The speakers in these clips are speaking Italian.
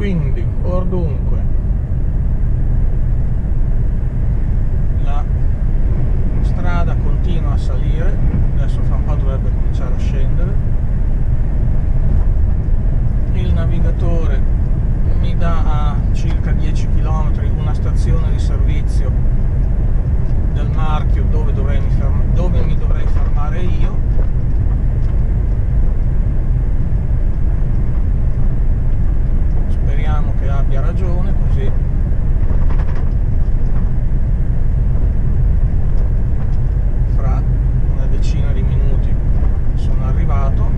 Quindi, or dunque, la strada continua a salire, adesso fra un po' dovrebbe cominciare a scendere. Il navigatore mi dà a circa 10 km una stazione di servizio del marchio dove mi dovrei fermare io. Speriamo che abbia ragione, così fra una decina di minuti sono arrivato.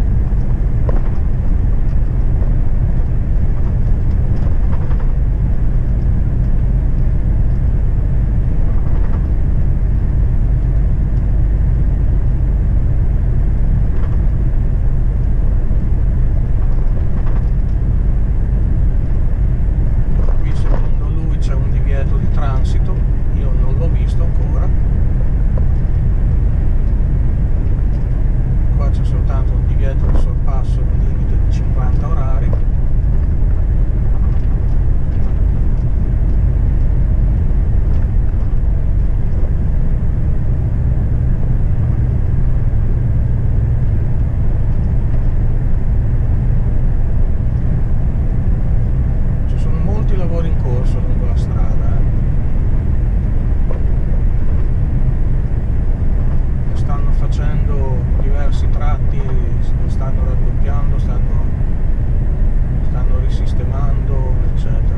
Io non l'ho visto ancora. Qua c'è soltanto un divieto di sorpasso del limite di 50 orari. Ci sono molti lavori in corso lungo la strada, stanno facendo diversi tratti, stanno raddoppiando, stanno risistemando, eccetera.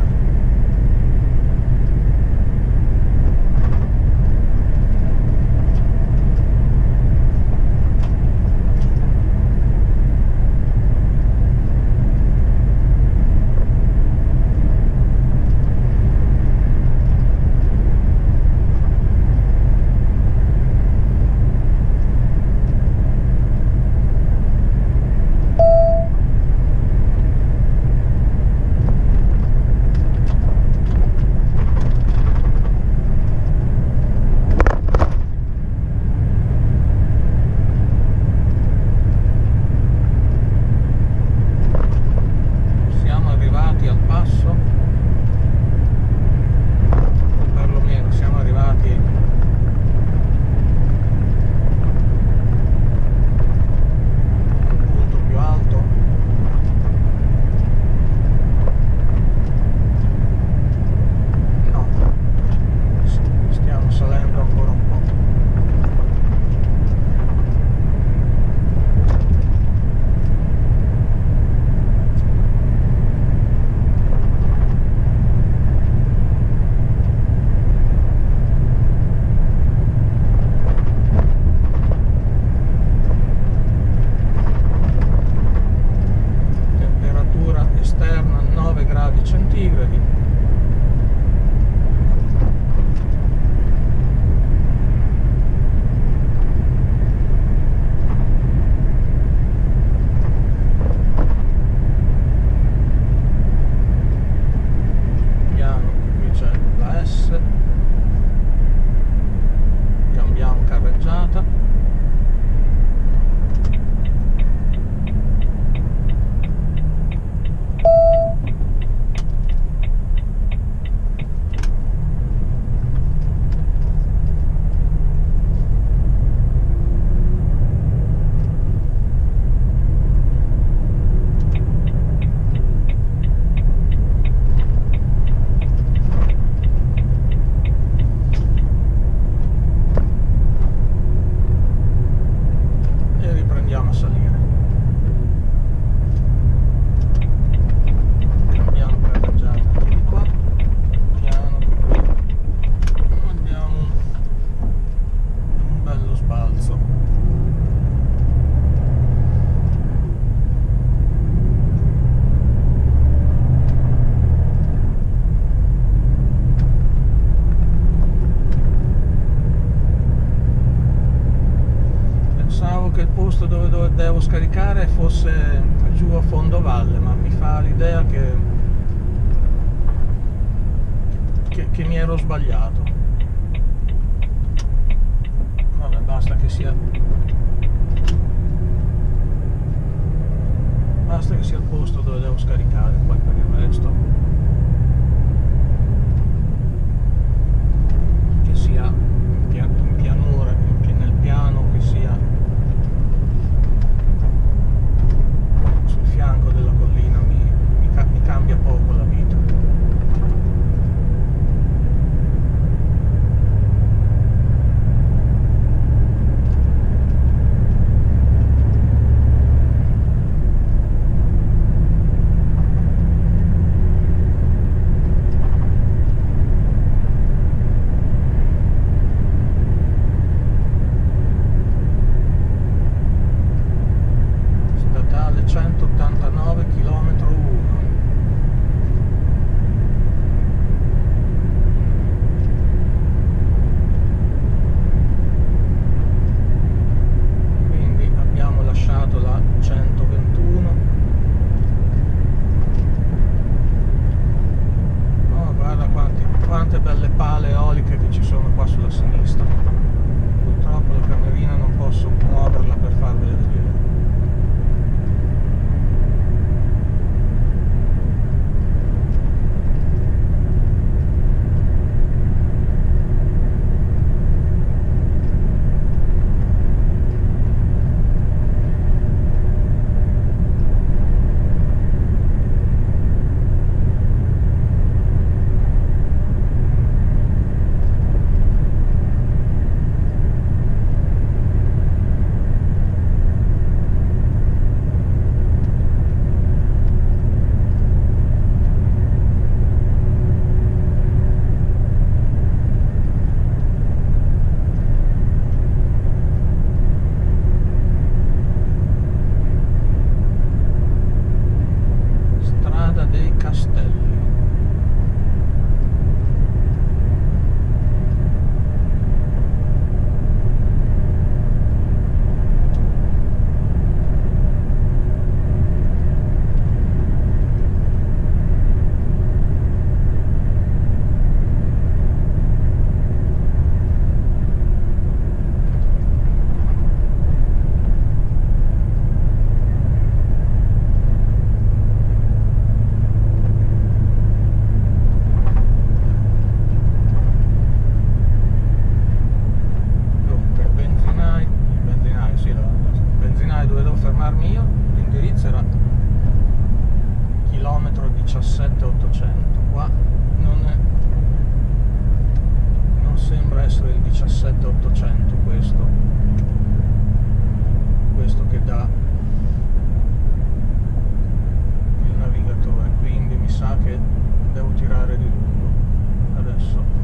Esterna 9 gradi centigradi. Piano, qui c'è la S, cambiamo carreggiata. Che il posto dove devo scaricare fosse giù a fondo valle, ma mi fa l'idea che mi ero sbagliato. Vabbè, basta che sia il posto dove devo scaricare, poi per il resto questo era chilometro 17.800, qua non sembra essere il 17.800 questo che dà il navigatore, quindi mi sa che devo tirare di lungo adesso.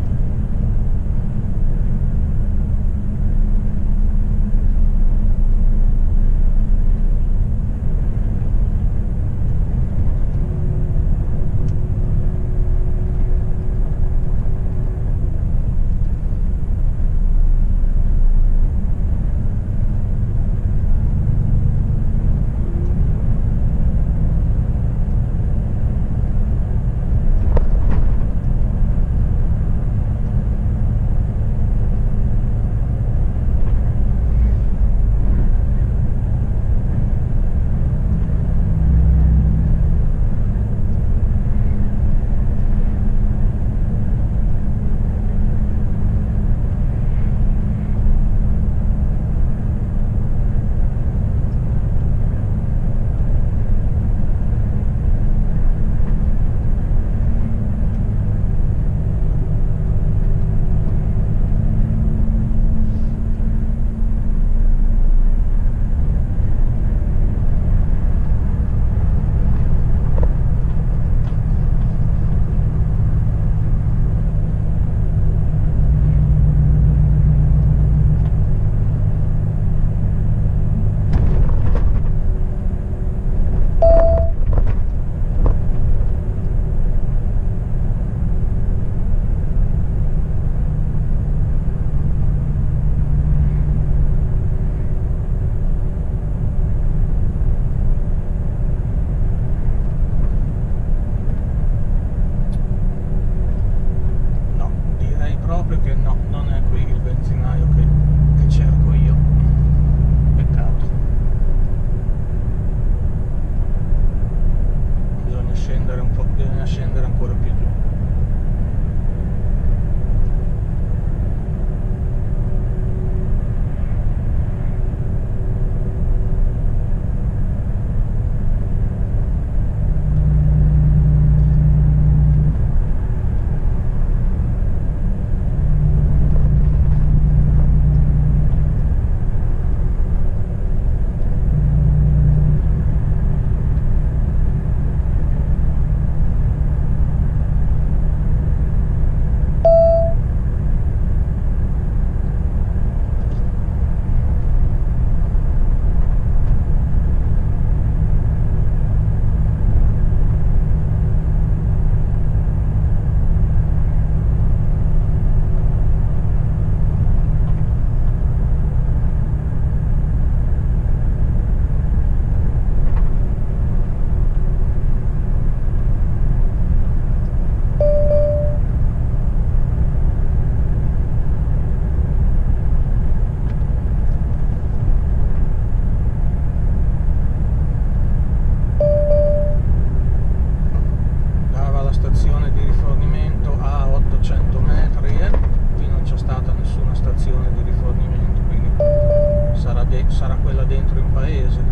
Sarà quella dentro in paese,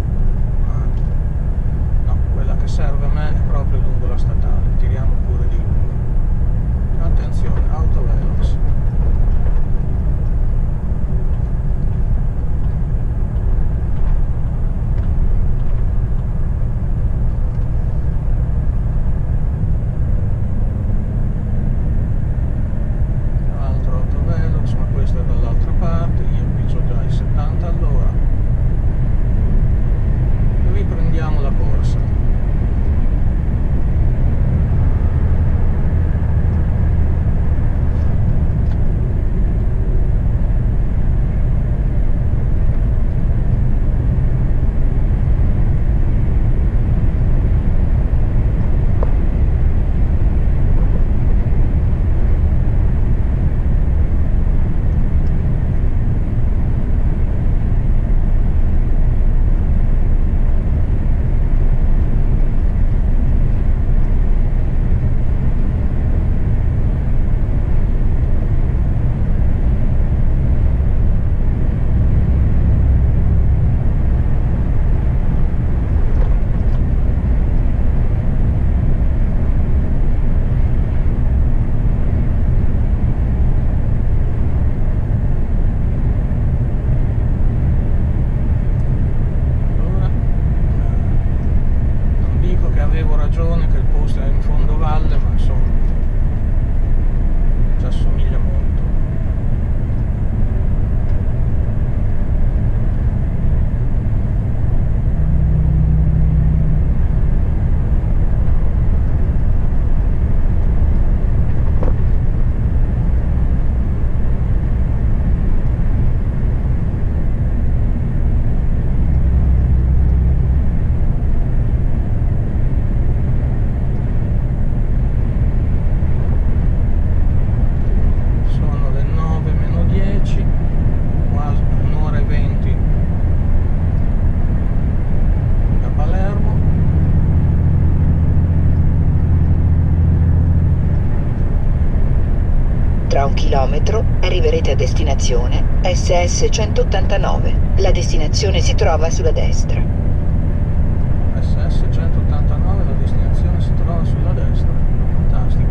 ma no, quella che serve a me è proprio lungo la statale, tiriamo pure di lungo. Attenzione, autovelox. Altro autovelox, ma questo è dall'altra parte, io qui c'ho già i 70 all'ora. Riprendiamo la corsa. chilometro arriverete a destinazione SS 189. La destinazione si trova sulla destra. SS 189, la destinazione si trova sulla destra. Fantastico.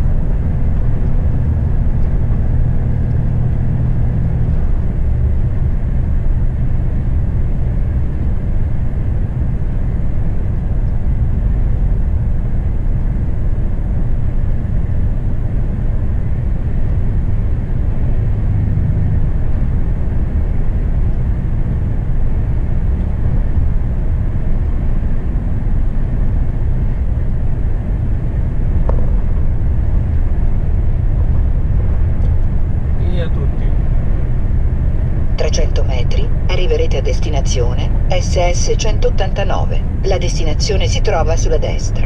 Via tutti. 300 metri arriverete a destinazione SS 189. La destinazione si trova sulla destra.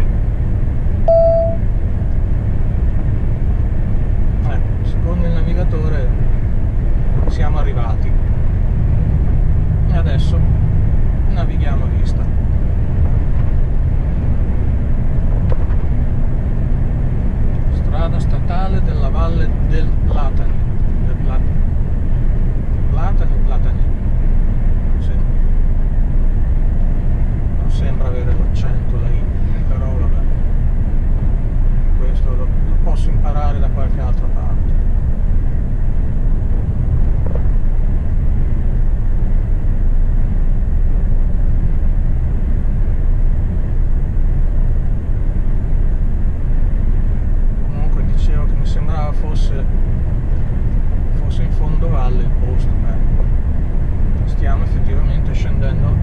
Secondo il navigatore siamo arrivati. E adesso navighiamo a vista. Strada statale della Valle del Platani. Platani. Sì. Non sembra avere l'accento lei, però vabbè. Questo lo posso imparare da qualche altra parte. Comunque dicevo che mi sembrava fosse in fondovalle il posto. Stiamo effettivamente scendendo